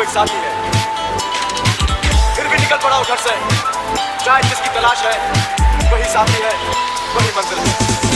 साथी है, फिर भी निकल पड़ा घर से। शायद जिसकी तलाश है वही साथी है, वही मंजिल है।